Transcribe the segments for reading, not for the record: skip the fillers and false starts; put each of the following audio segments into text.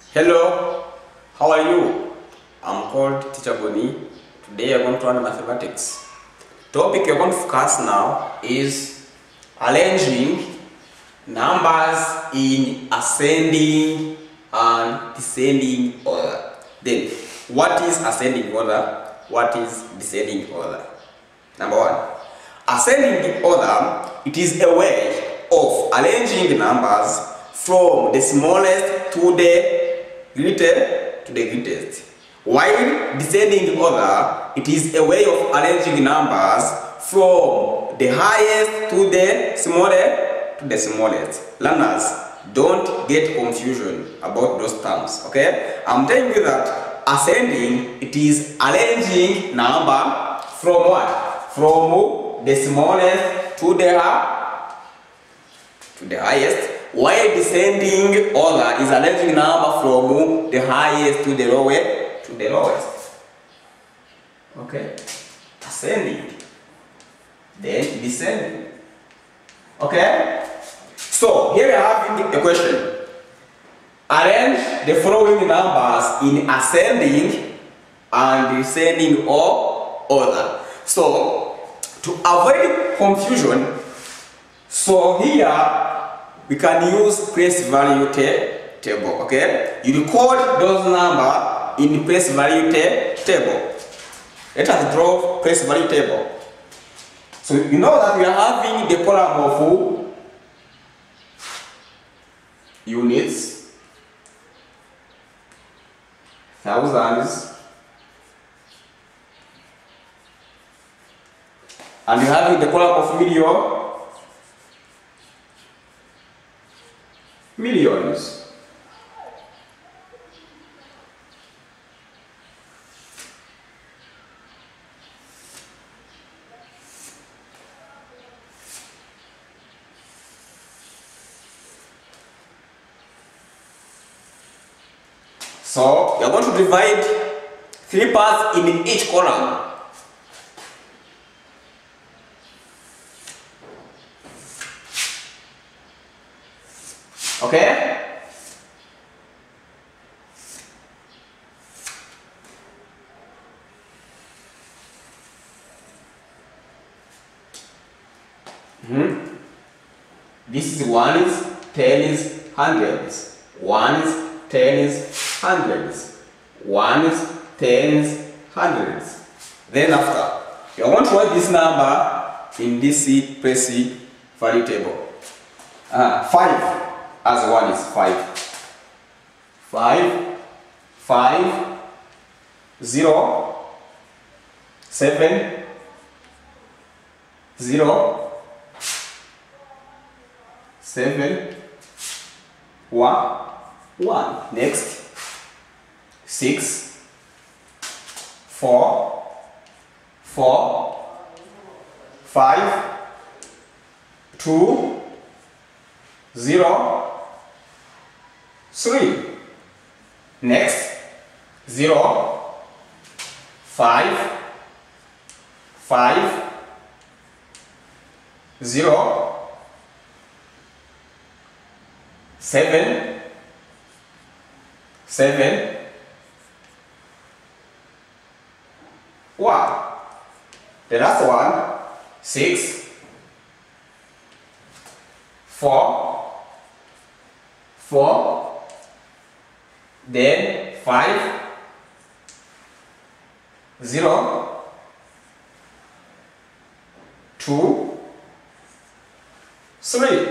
Hello, how are you? I'm called Teacher Boni. Today I'm going to learn mathematics. Topic you're going to focus now is arranging numbers in ascending and descending order. Then, what is ascending order? What is descending order? Number one, ascending order, it is a way of arranging numbers from the smallest to the greatest. While descending order, it is a way of arranging numbers from the highest to the smallest. Learners, don't get confusion about those terms, okay? I'm telling you that ascending, it is arranging number from what? From the smallest to the highest. While descending order is arranging number from the highest to the lowest. Okay? Ascending. Then descending. Okay? So here we are having a question. Arrange the following numbers in ascending and descending order. So to avoid confusion, so here we can use place value table, okay? You record those numbers in place value table. Let us draw place value table. So you know that we are having the column of units, thousands, and we are having the column of millions. So, you're going to divide 3 parts in each column. Okay? This is ones, tens, hundreds. Ones, tens, hundreds. Ones, tens, hundreds. Then after, you are going to write this number in this place value table. 5 as 1 is 5. 5, 0, 7, 0, 7, 1. Next, 6, 4, 5, 2, 0, 3. Next, 0, 5, 0, 7, 1. The last one, 6, 4, then 5, 0, 2, 3.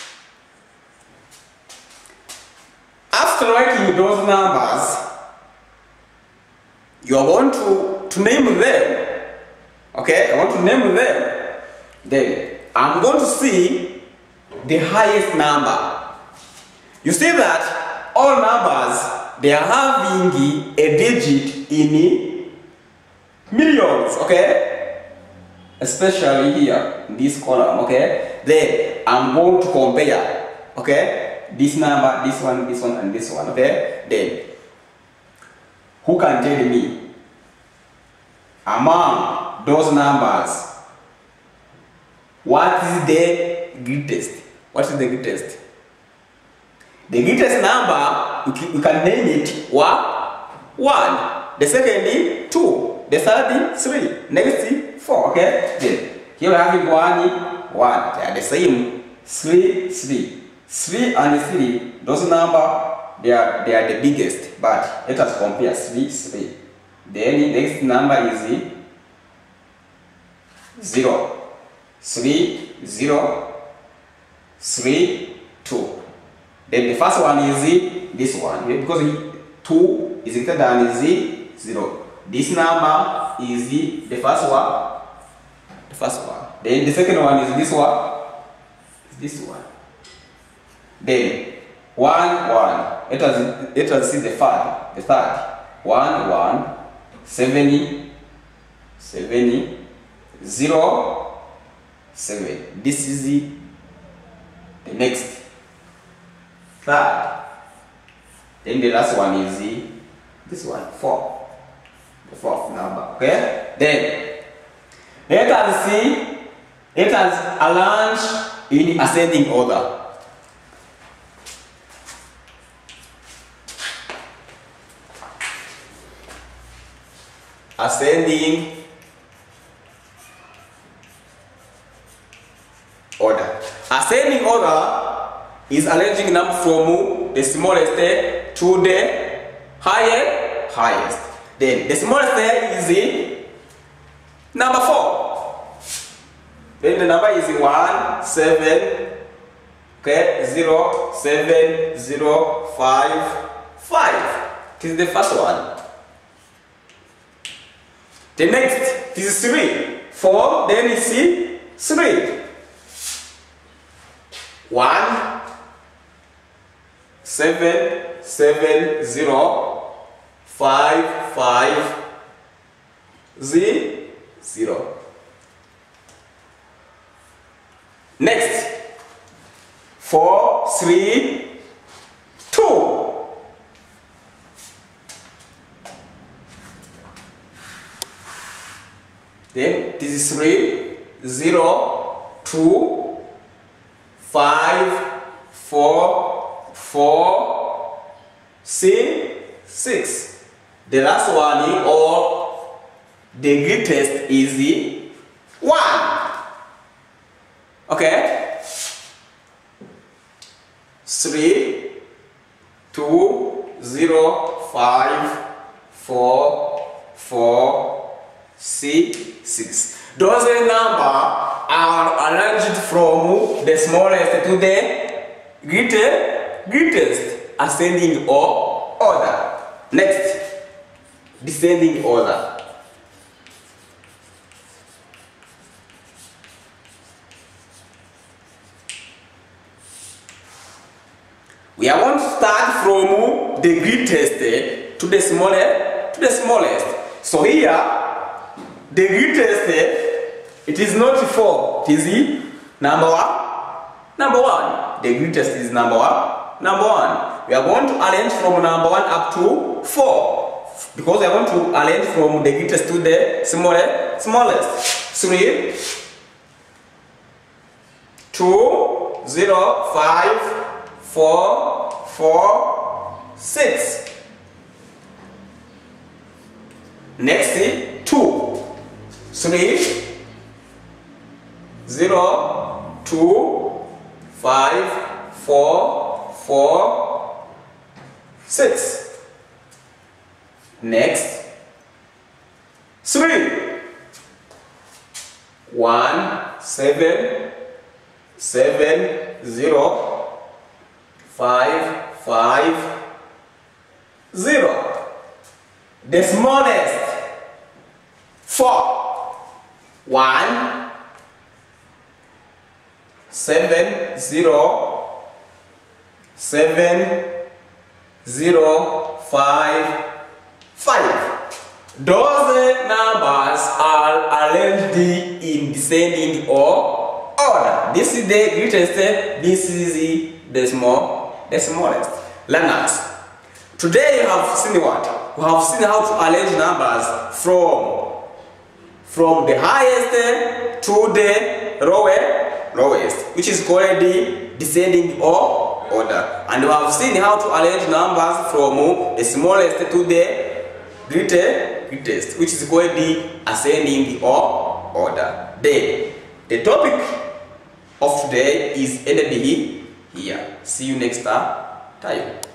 After writing those numbers, you are going to name them. Okay, I want to name them. Then I'm going to see the highest number. You see that all numbers, they are having a digit in millions, okay? Especially here in this column, okay? Then I'm going to compare, okay? This number, this one, and this one, okay? Then who can tell me among those numbers what is the greatest? What is the greatest? The greatest number, we can name it 1. The second is 2. The third is 3. Next is 4. Okay? Then here we have 1. They are the same. 3, 3. 3 and 3, those numbers, they are the biggest. But let us compare 3, 3. Then the next number is 0. 3, 0. 3, 2. Then the first one is this one, because 2 is greater than 0. This number is the first one. The first one. Then the second one is this one. This one. Then 1, 1. Let us see the third. The third. 1, 1. 7, 7. 0, 7. This is the next. Third. Then the last one is this one, 4. The fourth number. Okay? Then let us arrange in ascending order. Ascending order. Ascending order is arranging number from the smallest to the highest. Then the smallest is number 4. Then the number is 1, 7, okay, 0, 7, 0, 5, 5. This is the first one. The next is 3, 4, then it's 3. 1, 7, 7, 0, 5, 5, 0. Next, 4, 3, 2. Then this is 3, 0, 2, 5, 4, 4, 6. The last one is, or the greatest is 1. Okay? 3, 2, 0, 5, 4, 4, 6. Those numbers are arranged from the smallest to the greatest, ascending order. Next, descending order. We are going to start from the greatest to the smallest. So here, the greatest, it is not 4, it is number 1. The greatest is number 1. We are going to arrange from number 1 up to 4. Because we are going to arrange from the greatest to the smallest. 3, 2, 0, 5, 4, 4, 6. Next is 2, 3, 0, 2, 5, 4, 4, 6. Next, 3, 1, 7, 7, 0, 5, 5, 0. The smallest, 4, 1, 7, 0, 7, 0, 5, 5. Those numbers are arranged in descending order. This is the greatest, this is the smallest. Learners, today you have seen what? We have seen how to arrange numbers from the highest to the lowest, which is called the descending order. order. And we have seen how to arrange numbers from the smallest to the greatest, which is called the ascending order. Then the topic of today is ended here. See you next time.